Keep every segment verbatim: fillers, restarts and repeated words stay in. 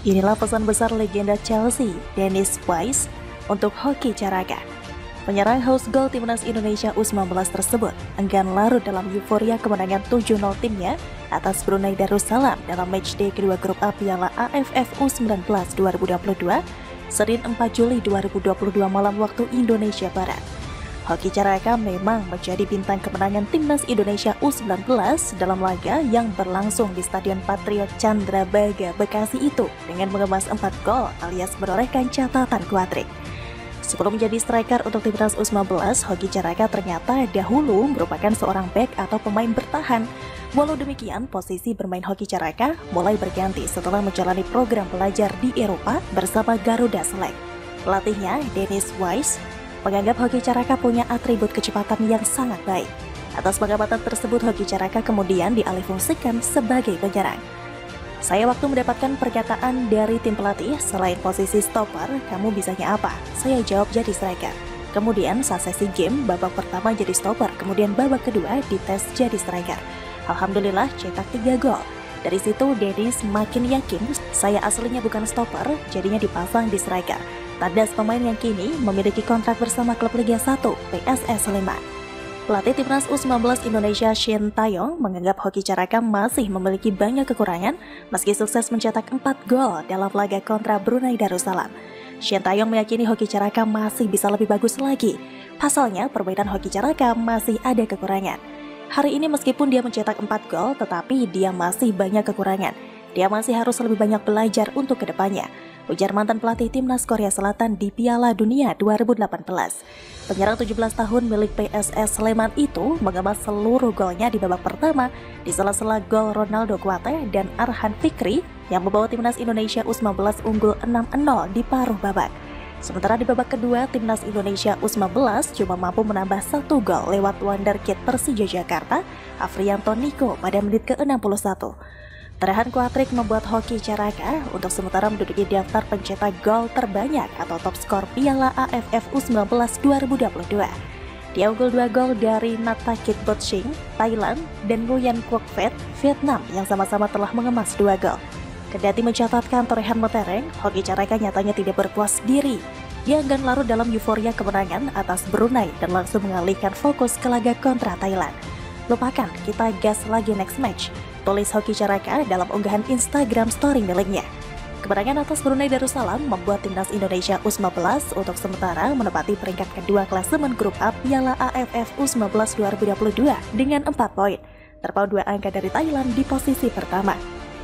Inilah pesan besar legenda Chelsea, Dennis Wise, untuk hoki caraka. Penyerang host gol timnas Indonesia U sembilan belas tersebut enggan larut dalam euforia kemenangan tujuh nol timnya atas Brunei Darussalam dalam matchday kedua grup A Piala A F F U sembilan belas dua ribu dua puluh dua, Senin empat Juli dua ribu dua puluh dua malam waktu Indonesia Barat. Hoki caraka memang menjadi bintang kemenangan timnas Indonesia U sembilan belas dalam laga yang berlangsung di Stadion Patriot Candrabaga, Bekasi itu dengan mengemas empat gol alias menorehkan catatan kuadrik. Sebelum menjadi striker untuk timnas U sembilan belas, Hoki Caraka ternyata dahulu merupakan seorang bek atau pemain bertahan. Walau demikian, posisi bermain Hoki Caraka mulai berganti setelah menjalani program belajar di Eropa bersama Garuda Select. Pelatihnya, Dennis Wise, menganggap Hoki Caraka punya atribut kecepatan yang sangat baik. Atas pengamatan tersebut, Hoki Caraka kemudian dialihfungsikan sebagai penyerang. Saya waktu mendapatkan perkataan dari tim pelatih, selain posisi stopper, kamu bisanya apa? Saya jawab jadi striker. Kemudian saat sesi game, babak pertama jadi stopper, kemudian babak kedua dites jadi striker. Alhamdulillah cetak tiga gol. Dari situ Dennis makin yakin saya aslinya bukan stopper, jadinya dipasang di striker. Tandas pemain yang kini memiliki kontrak bersama klub Liga satu P S S Sleman. Pelatih timnas U sembilan belas Indonesia Shin Taeyong menganggap Hoki Caraka masih memiliki banyak kekurangan meski sukses mencetak empat gol dalam laga kontra Brunei Darussalam. Shin Taeyong meyakini Hoki Caraka masih bisa lebih bagus lagi. Pasalnya, permainan Hoki Caraka masih ada kekurangan. Hari ini meskipun dia mencetak empat gol, tetapi dia masih banyak kekurangan. Dia masih harus lebih banyak belajar untuk kedepannya, ujar mantan pelatih timnas Korea Selatan di Piala Dunia dua ribu delapan belas. Penyerang tujuh belas tahun milik P S S Sleman itu mengemas seluruh golnya di babak pertama di sela-sela gol Ronaldo Kuate dan Arhan Fikri yang membawa timnas Indonesia U sembilan belas unggul enam nol di paruh babak. Sementara di babak kedua, timnas Indonesia U sembilan belas cuma mampu menambah satu gol lewat wonderkid Persija Jakarta, Afrianto Niko pada menit ke enam puluh satu. Torehan kuadrik membuat Hoki Caraka untuk sementara menduduki daftar pencetak gol terbanyak atau top skor Piala A F F U sembilan belas dua ribu dua puluh dua. Dia unggul dua gol dari Natakit Botching, Thailand, dan Nguyen Quoc Phat, Vietnam yang sama-sama telah mengemas dua gol. Kendati mencatatkan torehan mentereng, Hoki Caraka nyatanya tidak berpuas diri. Dia enggan larut dalam euforia kemenangan atas Brunei dan langsung mengalihkan fokus ke laga kontra Thailand. Lupakan, kita gas lagi next match, tulis Hoki Caraka dalam unggahan Instagram story miliknya. Kemenangan atas Brunei Darussalam membuat timnas Indonesia U sembilan belas untuk sementara menempati peringkat kedua klasemen grup A Piala A F F U sembilan belas dua ribu dua puluh dua dengan empat poin, terpaut dua angka dari Thailand di posisi pertama.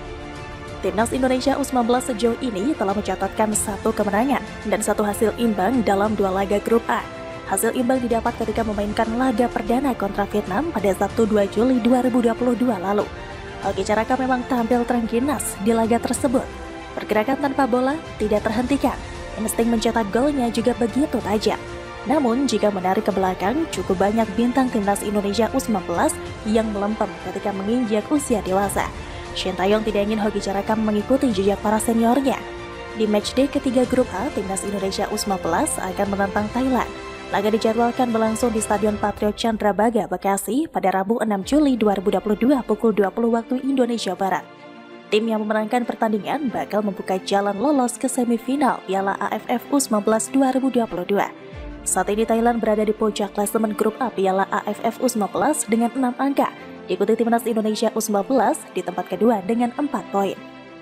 Timnas Indonesia U sembilan belas sejauh ini telah mencatatkan satu kemenangan dan satu hasil imbang dalam dua laga grup A. Hasil imbang didapat ketika memainkan laga perdana kontra Vietnam pada Sabtu dua Juli dua ribu dua puluh dua lalu. Hoki Caraka memang tampil terengginas di laga tersebut. Pergerakan tanpa bola tidak terhentikan. Insting mencetak golnya juga begitu tajam. Namun jika menarik ke belakang, cukup banyak bintang timnas Indonesia U sembilan belas yang melempem ketika menginjak usia dewasa. Shin Taeyong tidak ingin Hoki Caraka mengikuti jejak para seniornya. Di matchday ketiga grup A, timnas Indonesia U sembilan belas akan menantang Thailand. Laga dijadwalkan berlangsung di Stadion Patriot Candrabaga, Bekasi pada Rabu enam Juli dua ribu dua puluh dua pukul dua puluh waktu Indonesia Barat. Tim yang memenangkan pertandingan bakal membuka jalan lolos ke semifinal Piala A F F U sembilan belas dua ribu dua puluh dua. Saat ini Thailand berada di puncak klasemen grup A Piala A F F U sembilan belas dengan enam angka, diikuti timnas Indonesia U sembilan belas di tempat kedua dengan empat poin.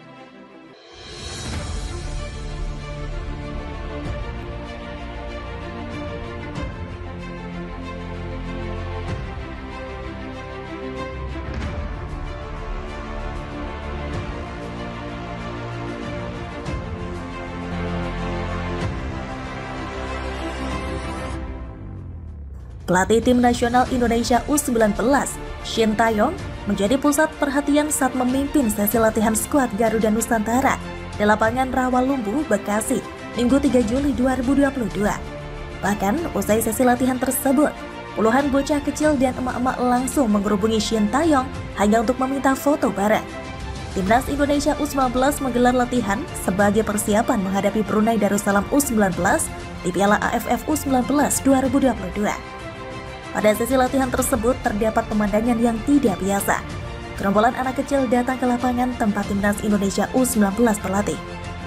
Pelatih tim nasional Indonesia U sembilan belas, Shin Taeyong, menjadi pusat perhatian saat memimpin sesi latihan skuad Garuda Nusantara di lapangan Rawalumbu, Bekasi, Minggu tiga Juli dua ribu dua puluh dua. Bahkan, usai sesi latihan tersebut, puluhan bocah kecil dan emak-emak langsung mengerubungi Shin Taeyong hanya untuk meminta foto bareng. Timnas Indonesia U sembilan belas menggelar latihan sebagai persiapan menghadapi Brunei Darussalam U sembilan belas di Piala A F F U sembilan belas dua ribu dua puluh dua. Pada sesi latihan tersebut terdapat pemandangan yang tidak biasa. Gerombolan anak kecil datang ke lapangan tempat timnas Indonesia U sembilan belas berlatih.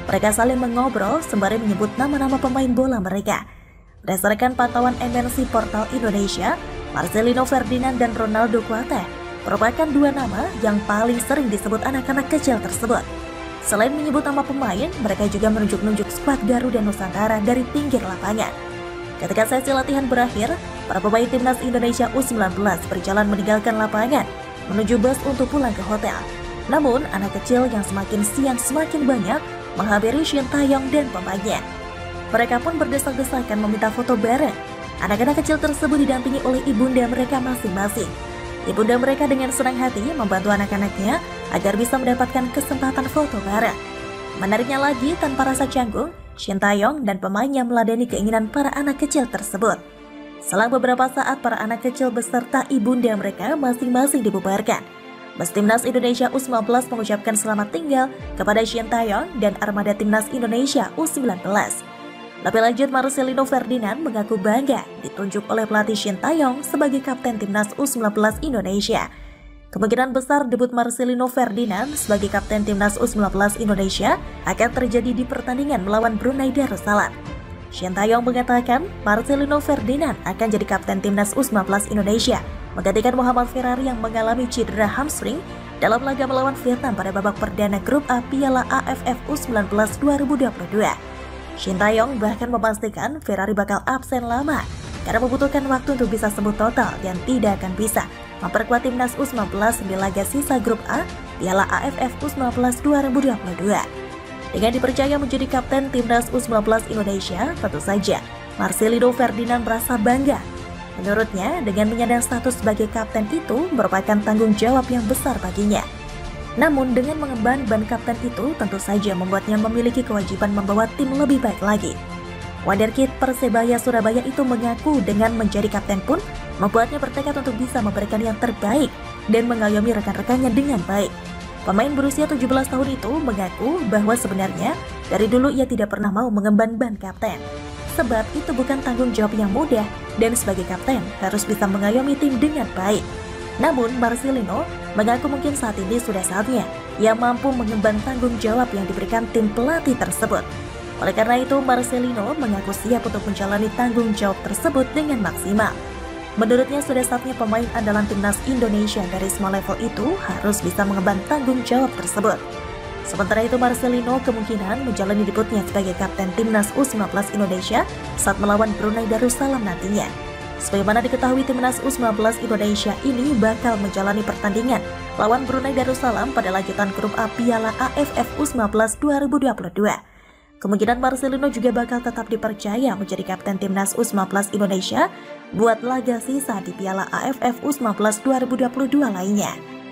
Mereka saling mengobrol sembari menyebut nama-nama pemain bola mereka. Berdasarkan pantauan M N C Portal Indonesia, Marcelino Ferdinand dan Ronaldo Kuate merupakan dua nama yang paling sering disebut anak-anak kecil tersebut. Selain menyebut nama pemain, mereka juga menunjuk-nunjuk skuad Garuda Nusantara dari pinggir lapangan. Ketika sesi latihan berakhir, para pemain timnas Indonesia U sembilan belas berjalan meninggalkan lapangan menuju bus untuk pulang ke hotel. Namun, anak kecil yang semakin siang semakin banyak menghampiri Shin Taeyong dan pemainnya. Mereka pun berdesak-desakan meminta foto bareng. Anak-anak kecil tersebut didampingi oleh ibunda mereka masing-masing. Ibunda mereka dengan senang hati membantu anak-anaknya agar bisa mendapatkan kesempatan foto bareng. Menariknya lagi, tanpa rasa canggung, Shin Taeyong dan pemainnya meladeni keinginan para anak kecil tersebut. Selang beberapa saat, para anak kecil beserta ibunda mereka masing-masing dibubarkan. Bus Timnas Indonesia U sembilan belas mengucapkan selamat tinggal kepada Shin Taeyong dan armada Timnas Indonesia U sembilan belas. Lebih lanjut, Marcelino Ferdinand mengaku bangga ditunjuk oleh pelatih Shin Taeyong sebagai kapten Timnas U sembilan belas Indonesia. Kemungkinan besar debut Marcelino Ferdinand sebagai kapten Timnas U sembilan belas Indonesia akan terjadi di pertandingan melawan Brunei Darussalam. Shin Taeyong mengatakan Marcelino Ferdinand akan jadi kapten Timnas U sembilan belas Indonesia, menggantikan Muhammad Ferrari yang mengalami cedera hamstring dalam laga melawan Vietnam pada babak perdana grup A Piala A F F U sembilan belas dua ribu dua puluh dua. Shin Taeyong bahkan memastikan Ferrari bakal absen lama karena membutuhkan waktu untuk bisa sembuh total dan tidak akan bisa memperkuat Timnas U sembilan belas di laga sisa grup A Piala A F F U sembilan belas dua ribu dua puluh dua. Dengan dipercaya menjadi kapten Timnas U sembilan belas Indonesia, tentu saja Marcelino Ferdinand merasa bangga. Menurutnya, dengan menyandang status sebagai kapten itu merupakan tanggung jawab yang besar baginya. Namun dengan mengemban ban kapten itu tentu saja membuatnya memiliki kewajiban membawa tim lebih baik lagi. Wonderkid Persebaya Surabaya itu mengaku dengan menjadi kapten pun membuatnya bertekad untuk bisa memberikan yang terbaik dan mengayomi rekan-rekannya dengan baik. Pemain berusia tujuh belas tahun itu mengaku bahwa sebenarnya dari dulu ia tidak pernah mau mengemban ban kapten. Sebab itu bukan tanggung jawab yang mudah dan sebagai kapten harus bisa mengayomi tim dengan baik. Namun Marcelino mengaku mungkin saat ini sudah saatnya ia mampu mengemban tanggung jawab yang diberikan tim pelatih tersebut. Oleh karena itu, Marcelino mengaku siap untuk menjalani tanggung jawab tersebut dengan maksimal. Menurutnya sudah saatnya pemain andalan Timnas Indonesia dari semua level itu harus bisa mengemban tanggung jawab tersebut. Sementara itu, Marcelino kemungkinan menjalani debutnya sebagai kapten Timnas U sembilan belas Indonesia saat melawan Brunei Darussalam nantinya. Sebagaimana diketahui, Timnas U sembilan belas Indonesia ini bakal menjalani pertandingan lawan Brunei Darussalam pada lanjutan grup A Piala A F F U sembilan belas dua ribu dua puluh dua. Kemungkinan Marcelino juga bakal tetap dipercaya menjadi kapten Timnas U sembilan belas Indonesia buat laga sisa di Piala A F F U sembilan belas dua ribu dua puluh dua lainnya.